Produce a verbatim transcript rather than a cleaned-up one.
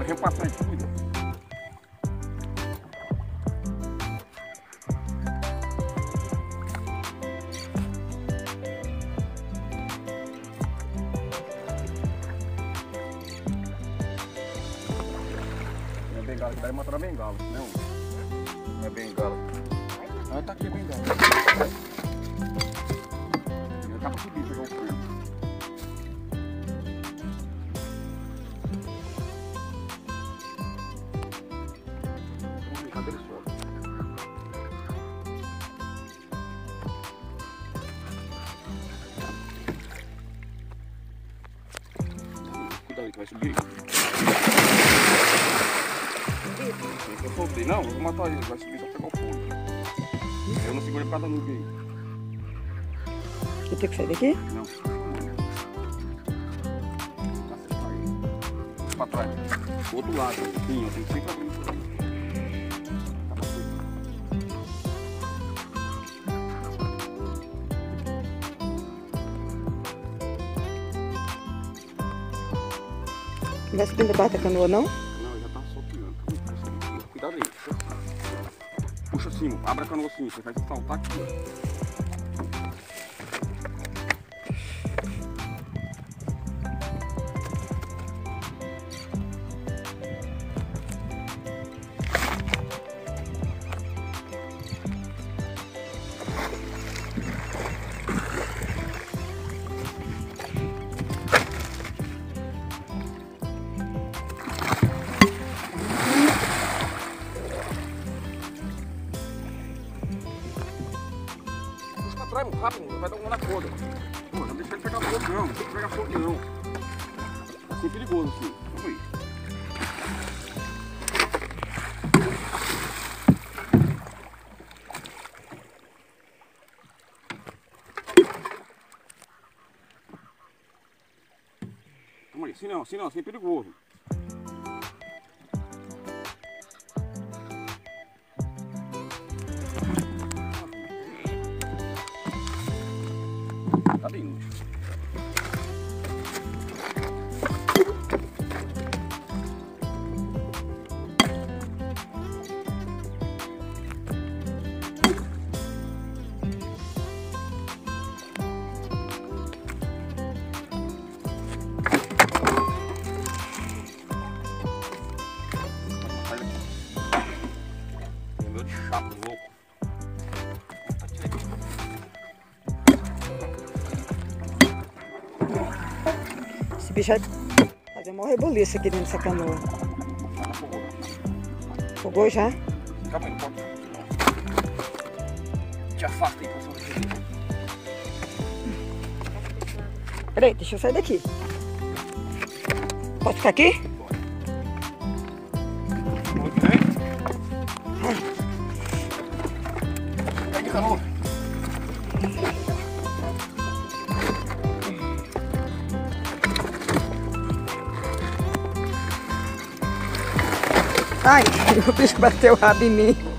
Agora vem pra frente, cuida. Não é bengala, que daí matou a bengala, não. Não é bengala. Ah, tá aqui a bengala. Ele tá pra subir, pegar o fogo. Cadê ele só? Cuidado aí que vai subir. Eu soltei, não, vou matar ele, vai subir só pegar o fogo. Eu não segurei por causa da nuvem aí. Eu tenho que sair daqui? Não. Pra trás. Do outro lado, sim, eu tenho que sempre abrir por aí. Não vai subir debaixo da canoa, não? Não, já tá soltando. Cuidado aí. Puxa assim, abre a canoa assim, você vai saltar aqui, ó. Traz muito rápido, vai dar um na corda. Pô, não deixa ele pegar fogo não, não deixa ele pegar fogo não. Assim é perigoso assim. Vamos aí. Vamos aí, assim não, assim não, assim é perigoso. Tá bem útil. Meu de chapo louco. Esse bicho vai fazer uma rebuliço aqui dentro dessa canoa. Fogou já? Calma aí, não pode. Te afasta aí pra cima daqui. Peraí, deixa eu sair daqui. Pode ficar aqui? Muito bem. Vai de canoa. Ai, o bicho bateu o rabo em mim.